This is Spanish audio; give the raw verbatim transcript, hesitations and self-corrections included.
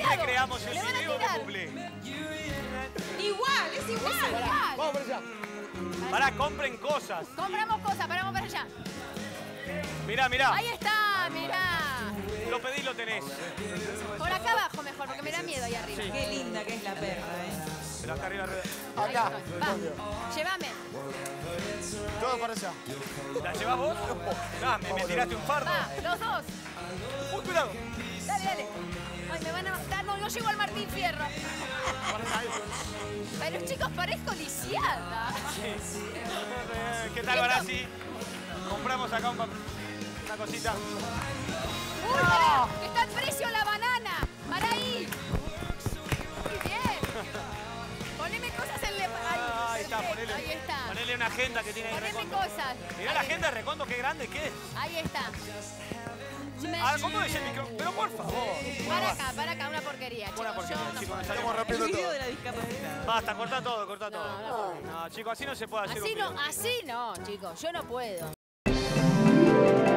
recreamos el Le van a video de tirar. Bublé. Igual, es igual. Es igual. Vamos por allá. Pará, compren cosas. Compramos cosas, paramos para allá. Mirá, mirá. Ahí está, mirá. Lo pedís, lo tenés. Por acá abajo mejor, porque me da miedo ahí arriba. Qué linda que es la perra, ¿eh? Pero acá arriba. Ahí Acá. estoy. Va, llévame. Todo para allá. ¿La llevás vos? Ah, me, me tiraste un fardo. Va, los dos. Uy, cuidado. Dale, dale. Ay, me van a matar. No, no llego al Martín Fierro. Pero chicos, parezco lisiada. Eh, ¿Qué tal, Barassi? Compramos acá un, una cosita. Uy, pará, que está al precio la banana. Para ahí. Muy bien. Poneme cosas en la... Ahí, Ahí está, perfecto, ponele, ahí está. ponele una agenda que tiene ahí Poneme Recondo. cosas. Mirá la agenda de Recondo, qué grande que es. Ahí está. Me- Ah, ¿cómo es el micro? Pero por favor. Para acá, para acá, una porquería, Buena chicos. porquería, Yo no chicos. puedo. me Estamos salió- El rompiendo video todo. de la discapacidad. Basta, corta todo, corta todo. No, no. No, chicos, así no se puede hacer Así un no, video. así no, chicos. Yo no puedo.